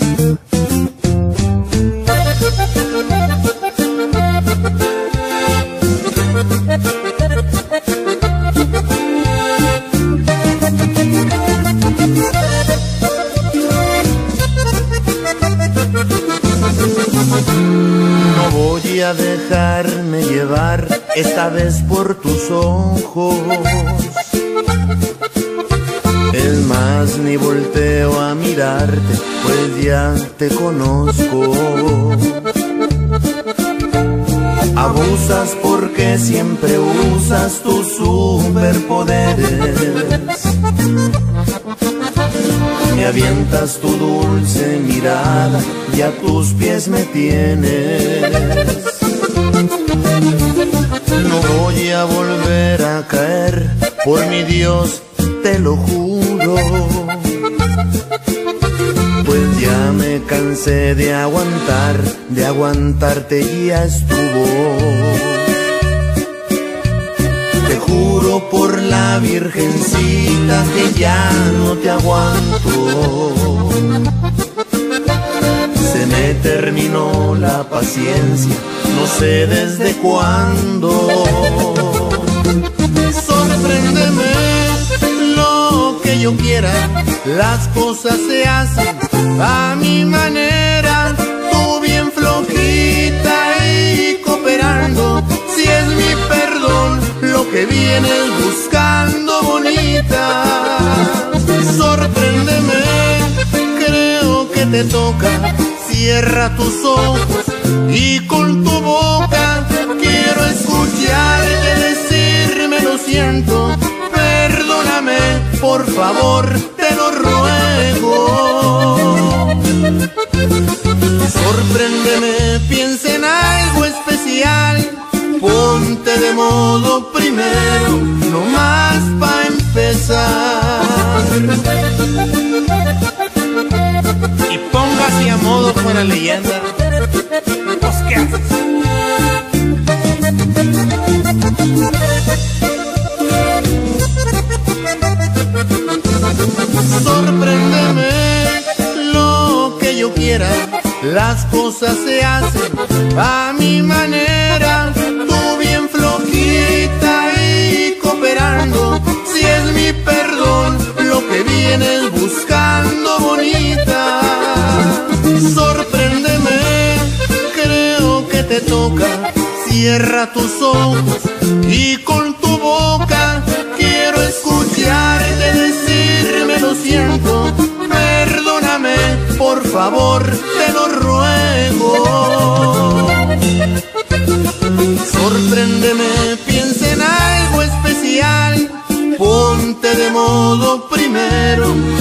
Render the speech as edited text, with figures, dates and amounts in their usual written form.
No voy a dejarme llevar esta vez por tus ojos. Es más, ni volteo a mirarte, pues ya te conozco. Abusas porque siempre usas tus superpoderes. Me avientas tu dulce mirada y a tus pies me tienes. No voy a volver a caer, por mi Dios te lo juro. Pues ya me cansé de aguantarte y ya estuvo. Te juro por la Virgencita que ya no te aguanto. Se me terminó la paciencia, no sé desde cuándo. Sorpréndeme lo que yo quiera, las cosas se hacen a mi manera. Tú bien flojita y cooperando, si es mi perdón lo que vienes buscando, bonita. Sorpréndeme, creo que te toca. Cierra tus ojos y con tu boca quiero escucharte decirme lo siento. Perdóname, por favor, te lo ruego. Sorpréndeme, piensa en algo especial. Ponte de modo primero, no más pa' empezar. Y póngase a modo con la leyenda. Pues, ¿qué haces? Sorpréndeme lo que yo quiera, las cosas se hacen a mi manera. Tú bien flojita y cooperando, si es mi perdón lo que vienes buscando, bonita. Sorpréndeme, creo que te toca. Cierra tus ojos y con tu boca quiero escucharte decirme lo siento. Perdóname, por favor, te lo ruego. Sorpréndeme, piensa en algo especial. Ponte de modo primero,